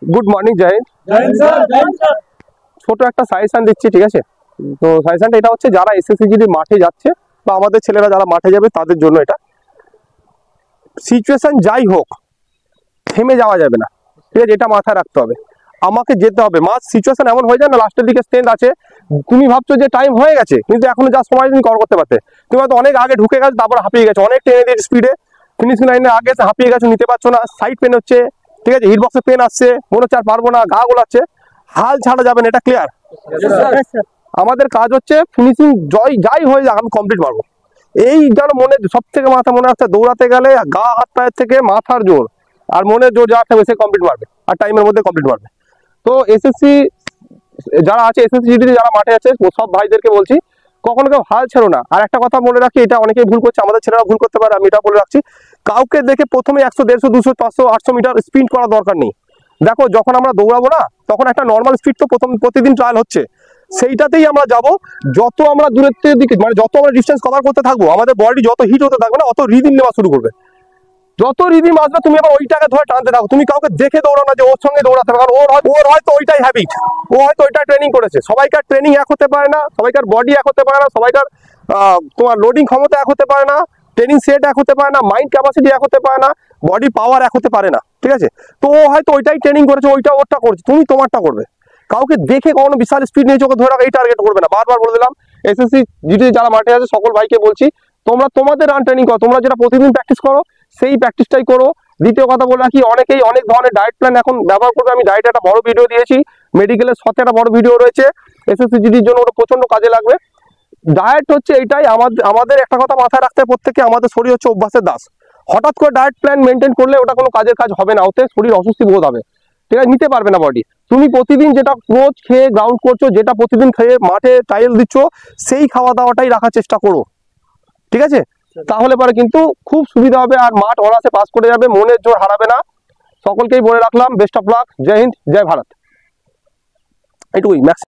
Good morning জয় হিন্দ। ছোট একটা suggestion দিচ্ছি, ঠিক আছে? তো সাজেশনটা এটা হচ্ছে, যারা এসএসসিজিডি মাঠে যাচ্ছে বা আমাদের ছেলেরা যারা মাঠে যাবে তাদের জন্য এটা। সিচুয়েশন যাই হোক, থেমে যাওয়া যাবে না, ঠিক আছে? এটা মাথায় রাখতে হবে, আমাকে যেতে হবে। মাছ সিচুয়েশন এমন হয়ে যায় না, লাস্টের দিকে স্ট্রেন্থ আছে, তুমি ভাবছো যে টাইম হয়ে গেছে, কিন্তু এখনো যা সময় তুমি কভার করতে পারতে। তুমি হয়তো অনেক আগে ঢুকে গেছো, তারপর হাঁপিয়ে গেছো, অনেক টেনে দিয়ে স্পিডে ফিনিশিং লাইনে আগে হাঁপিয়ে গেছো, নিতে পারছো না, সাইড পেন হচ্ছে, ঠিক আছে? হিটবক্সে পেন আসছে, মনে হচ্ছে আর পারবো না, গা গোলাচ্ছে, হাল ছাড়া যাবে না, এটা ক্লিয়ার? আমাদের কাজ হচ্ছে ফিনিশিং যাই হয়ে যাক, আমি কমপ্লিট পারবো। এই যেন মনে সব থেকে মাথা মনে রাখতে, দৌড়াতে গেলে গা হাত পায়ের থেকে মাথার জোর আর মনের জোর যা থাকবে সে কমপ্লিট পারবে, আর টাইমের মধ্যে কমপ্লিট পারবে। তো এসএসসি যারা আছে, এসএসসি জিডি যারা মাঠে আছে, সব ভাইদেরকে বলছি, কখনো কেউ হাল ছেড়ো না। আর একটা কথা মনে রাখি, এটা অনেকেই ভুল করছে, আমাদের ছেলেরা ভুল করতে পারে, আমি এটা বলে রাখছি, কাউকে দেখে প্রথমে 100, 150, 200, 500, 800 মিটার স্প্রিন্ট করার দরকার নেই। দেখো, যখন আমরা দৌড়াবো না, তখন একটা নর্মাল স্পিড তো প্রতিদিন ট্রায়াল হচ্ছে, সেইটাতেই আমরা যাব। যত আমরা দূরের দিকে, মানে যত আমরা ডিস্টেন্স কভার করতে থাকবো, আমাদের বডি যত হিট হতে থাকবে না, অত রিদিম নেওয়া শুরু করবে। যত রিদিম আসবে, তুমি আবার ওইটাকে ধরে টানতে থাকো। তুমি কাউকে দেখে দৌড়াও না যে ওর সঙ্গে দৌড়াতে হবে, কারণ ওর হয়তো ওইটাই হ্যাবিট, ও হয়তো ওইটা ট্রেনিং করেছে। সবাইকার ট্রেনিং এক হতে পারে না, সবাইকার বডি এক হতে পারে না, সবাইকার তোমার লোডিং ক্ষমতা এক হতে পারে না, ট্রেনিং সেট এক হতে পারে না, মাইন্ড ক্যাপাসিটি এক হতে পারে না, বডি পাওয়ার এক হতে পারে না, ঠিক আছে? তো ও হয়তো ওইটাই ট্রেনিং করেছে, ওরটা করছে, তুমি তোমারটা করবে। কাউকে দেখে কখনো বিশাল স্পিড নিয়ে চোখে ধরে রাখো, এই টার্গেট করবে না। বারবার বলে দিলাম, এসএসসি জিডি যারা মাঠে আছে সকল ভাইকে বলছি, তোমরা তোমাদের রান ট্রেনিং করো, তোমরা যেটা প্রতিদিন প্র্যাকটিস করো সেই প্র্যাকটিসটাই করো। দ্বিতীয় কথা বলে রাখি, অনেকেই অনেক ধরনের ডায়েট প্ল্যান এখন ব্যবহার করবে। আমি ডায়েট একটা বড় ভিডিও দিয়েছি, মেডিকেলের সাথে একটা বড় ভিডিও রয়েছে, এসএসসি জিডির জন্য ওটা প্রচন্ড কাজে লাগবে। ডায়েট হচ্ছে এইটাই, আমাদের একটা কথা মাথায় রাখতে হবে, প্রত্যেকে আমাদের শরীর হচ্ছে অভ্যাসের দাস। হঠাৎ করে ডায়েট প্ল্যান মেনটেন করলে ওটা কোনো কাজের কাজ হবে না, ওতে শরীর অসুস্থ বোধ হবে, ঠিক আছে? নিতে পারবে না বডি। তুমি প্রতিদিন যেটা রোজ খেয়ে গ্রাউন্ড করছো, যেটা প্রতিদিন খেয়ে মাঠে ট্রায়াল দিচ্ছ, সেই খাওয়া দাওয়াটাই রাখার চেষ্টা করো, ঠিক আছে? তাহলে পরে কিন্তু খুব সুবিধা হবে, আর মাঠ অনায়াসে পাস করে যাবে, মনের জোর হারাবে না। সকলকেই বলে রাখলাম, বেস্ট অফ লাক, জয় হিন্দ, জয় ভারত, এটুকুই ম্যাক্স।